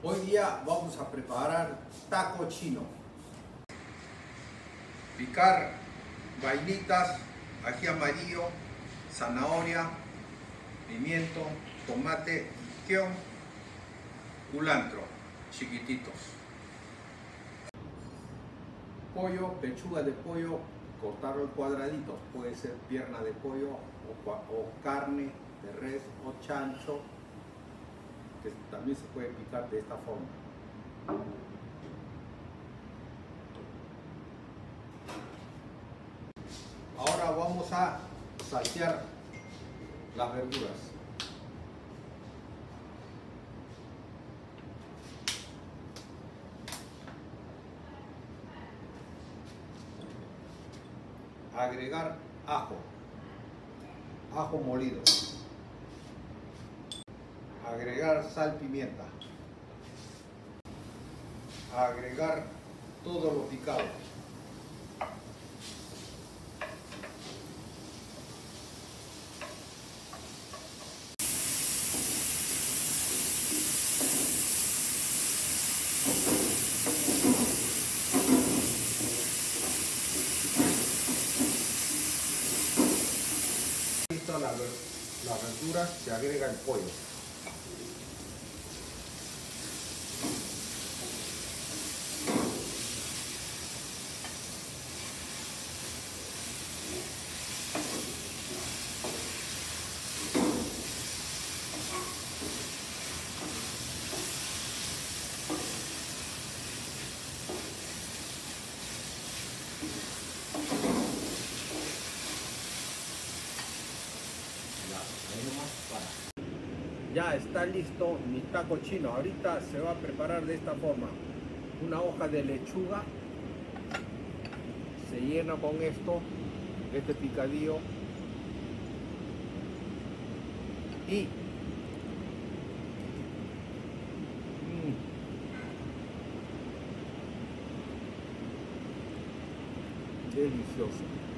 Hoy día vamos a preparar taco chino. Picar vainitas, ají amarillo, zanahoria, pimiento, tomate, isquion, culantro, chiquititos. Pollo, pechuga de pollo, cortarlo en cuadraditos. Puede ser pierna de pollo o carne de res o chancho, que también se puede picar de esta forma. Ahora vamos a saltear las verduras. Agregar ajo molido. Agregar sal, pimienta. Agregar todo lo picado. Listo las verduras, se agrega el pollo. Ya está listo mi taco chino. Ahorita se va a preparar de esta forma. Una hoja de lechuga se llena con esto, este picadillo, y delicioso.